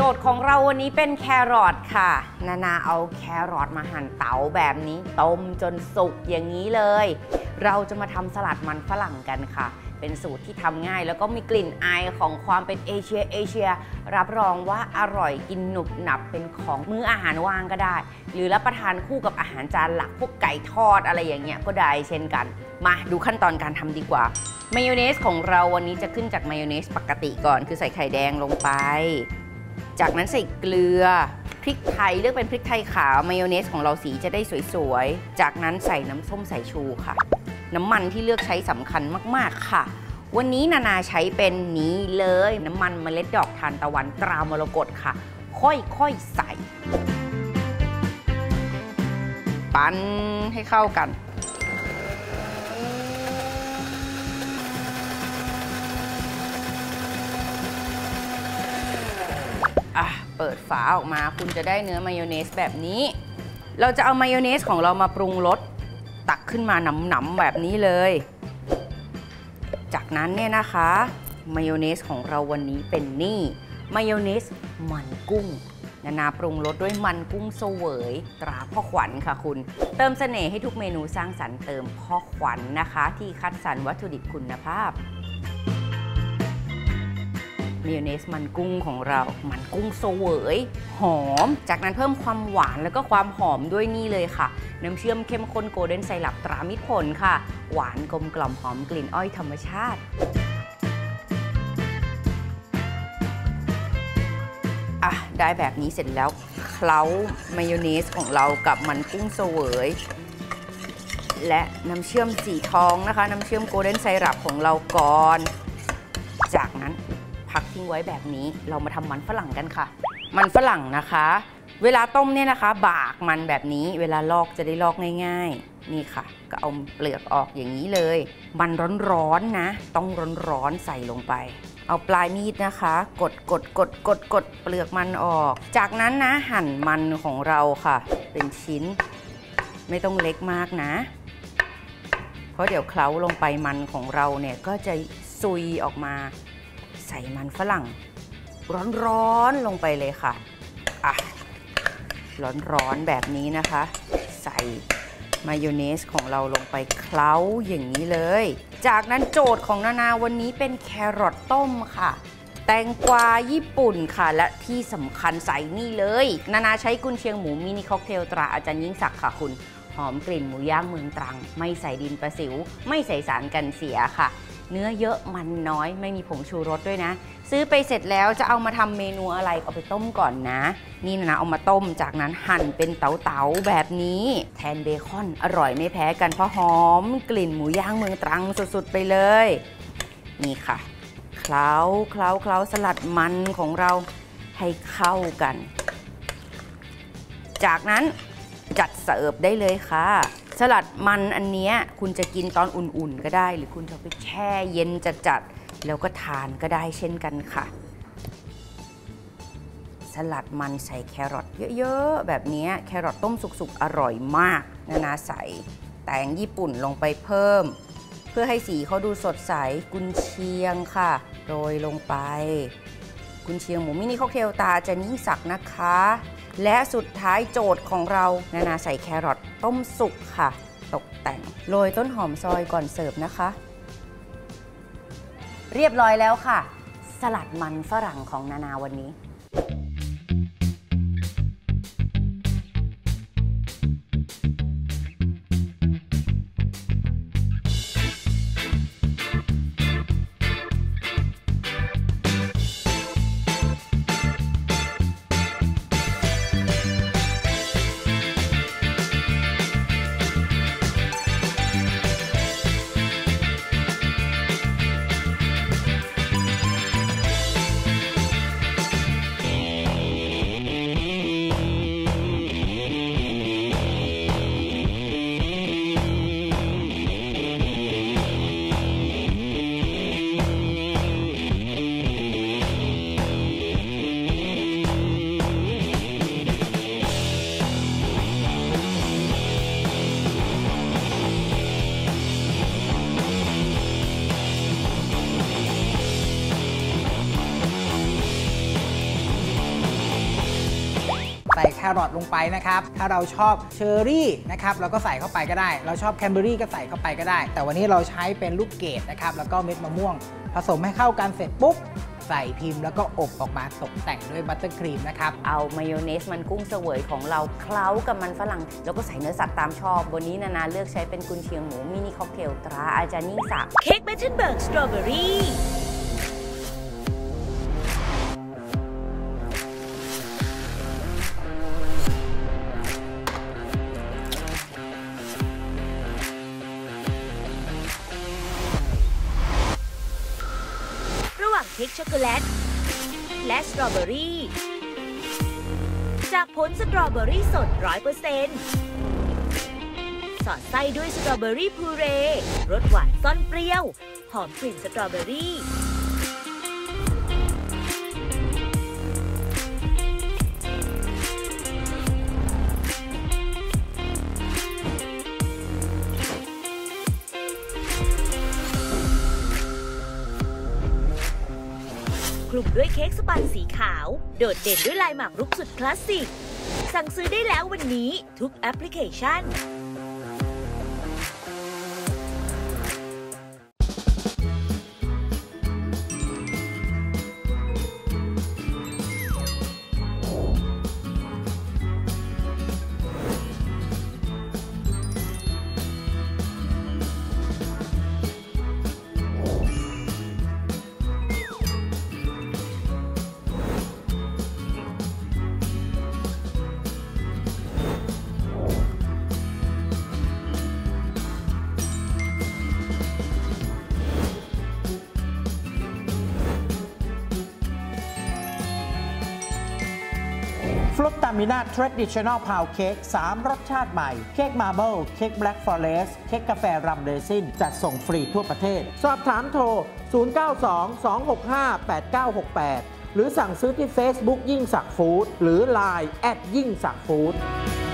ทย์ของเราวันนี้เป็นแครอทค่ะนาเอาแครอทมาหั่นเต๋าแบบนี้ต้มจนสุกอย่างนี้เลยเราจะมาทำสลัดมันฝรั่งกันค่ะเป็นสูตรที่ทำง่ายแล้วก็มีกลิ่นอายของความเป็นเอเชียรับรองว่าอร่อยกินหนุบหนับเป็นของมื้ออาหารว่างก็ได้หรือรับประทานคู่กับอาหารจานหลักพวกไก่ทอดอะไรอย่างเงี้ยก็ได้เช่นกันมาดูขั้นตอนการทำดีกว่ามายองเนสของเราวันนี้จะขึ้นจากมายองเนสปกติก่อนคือใส่ไข่แดงลงไปจากนั้นใส่เกลือพริกไทยเลือกเป็นพริกไทยขาวมายองเนสของเราสีจะได้สวยๆจากนั้นใส่น้ำส้มสายชูค่ะน้ำมันที่เลือกใช้สำคัญมากๆค่ะวันนี้นาใช้เป็นนี้เลยน้ำมันเมล็ดดอกทานตะวันตรามรกตค่ะค่อยๆใส่ปั้นให้เข้ากันเปิดฝาออกมาคุณจะได้เนื้อมายองเนสแบบนี้เราจะเอามายองเนสของเรามาปรุงรสตักขึ้นมาหนำๆแบบนี้เลยจากนั้นเนี่ยนะคะมายองเนสของเราวันนี้เป็นนี่มายองเนสมันกุ้งนาปรุงรสด้วยมันกุ้งเสวยตราพ่อขวัญค่ะคุณเติมเสน่ห์ให้ทุกเมนูสร้างสรรค์เติมพ่อขวัญนะคะที่คัดสรรวัตถุดิบคุณภาพมายองเนสมันกุ้งของเรามันกุ้งเสวยหอมจากนั้นเพิ่มความหวานแล้วก็ความหอมด้วยนี่เลยค่ะน้ำเชื่อมเข้มข้นโกลเด้นไซรัปตรามิตรผลค่ะหวานกลมกล่อมหอมกลิ่นอ้อยธรรมชาติได้แบบนี้เสร็จแล้วเคล้ามายองเนสของเรากับมันกุ้งเสวยและน้ำเชื่อมสีทองนะคะน้ำเชื่อมโกลเด้นไซรัปของเราก่อนจากนั้นพักทิ้งไว้แบบนี้เรามาทำมันฝรั่งกันค่ะมันฝรั่งนะคะเวลาต้มเนี่ยนะคะบากมันแบบนี้เวลาลอกจะได้ลอกง่ายๆนี่ค่ะก็เอาเปลือกออกอย่างนี้เลยมันร้อนๆนะต้องร้อนๆใส่ลงไปเอาปลายมีดนะคะกดเปลือกมันออกจากนั้นนะหั่นมันของเราค่ะเป็นชิ้นไม่ต้องเล็กมากนะเพราะเดี๋ยวเคล้าลงไปมันของเราเนี่ยก็จะซุยออกมาใส่มันฝรั่งร้อนๆลงไปเลยค่ะร้อนแบบนี้นะคะใส่มายองเนสของเราลงไปเคล้าอย่างนี้เลยจากนั้นโจทย์ของนาวันนี้เป็นแครอทต้มค่ะแตงกวาญี่ปุ่นค่ะและที่สำคัญใส่นี่เลยนาใช้กุนเชียงหมูมินิค็อกเทลตราอาจารย์ยิ่งศักดิ์ค่ะคุณหอมกลิ่นหมูย่างเมืองตรังไม่ใส่ดินประสิวไม่ใส่สารกันเสียค่ะเนื้อเยอะมันน้อยไม่มีผงชูรสด้วยนะซื้อไปเสร็จแล้วจะเอามาทำเมนูอะไรเอาไปต้มก่อนนะนี่นะเอามาต้มจากนั้นหั่นเป็นเต๋าๆแบบนี้แทนเบคอนอร่อยไม่แพ้กันเพราะหอมกลิ่นหมูย่างเมืองตรังสุดๆไปเลยนี่ค่ะเคล้าสลัดมันของเราให้เข้ากันจากนั้นจัดเสิร์ฟได้เลยค่ะสลัดมันอันนี้คุณจะกินตอนอุ่นๆก็ได้หรือคุณจะไปแช่เย็นจัดๆแล้วก็ทานก็ได้เช่นกันค่ะสลัดมันใส่แครอทเยอะๆแบบนี้แครอทต้มสุกๆอร่อยมากนาใส่แตงญี่ปุ่นลงไปเพิ่มเพื่อให้สีเขาดูสดใสกุนเชียงค่ะโรยลงไปกุนเชียงหมูมินิค็อกเทลตาอาจารย์ยิ่งศักดิ์นะคะและสุดท้ายโจทย์ของเรานาใส่แครอทต้มสุกค่ะตกแต่งโรยต้นหอมซอยก่อนเสิร์ฟนะคะเรียบร้อยแล้วค่ะสลัดมันฝรั่งของนาวันนี้ใส่แครอทลงไปนะครับถ้าเราชอบเชอร์รี่นะครับเราก็ใส่เข้าไปก็ได้เราชอบแคนเบอรี่ก็ใส่เข้าไปก็ได้แต่วันนี้เราใช้เป็นลูกเกดนะครับแล้วก็เม็ดมะม่วงผสมให้เข้ากันเสร็จปุ๊บใส่พิมพ์แล้วก็อบออกมาตกแต่งด้วยบัตเตอร์ครีมนะครับเอามายองเนสมันกุ้งเสวยของเราเคล้ากับมันฝรั่งแล้วก็ใส่เนื้อสัตว์ตามชอบวันนี้นานาเลือกใช้เป็นกุนเชียงหมูมินิค็อกเทลตราอาจารย์ยิ่งศักดิ์เค้กเบทเทนเบิร์กสตรอเบอรี่ระหว่างเค้กช็อกโกแลตและสตรอเบอรี่จากผลสตรอเบอรี่สด 100% สอดไส้ด้วยสตรอเบอรี่พูเรรสหวานซ่อนเปรี้ยวหอมกลิ่นสตรอเบอรี่คลุมด้วยเค้กสปันสีขาวโดดเด่นด้วยลายหมากรุกสุดคลาสสิกสั่งซื้อได้แล้ววันนี้ทุกแอปพลิเคชันฟรุตตามิน่า Traditional Pound Cake 3 รสชาติใหม่เค้กมาร์เบิลเค้กแบล็กฟอเรสต์เค้กกาแฟรัมเรซินจัดส่งฟรีทั่วประเทศสอบถามโทร 0922658968 หรือสั่งซื้อที่ Facebook ยิ่งศักดิ์ฟู้ดหรือ Line ยิ่งศักดิ์ฟู้ด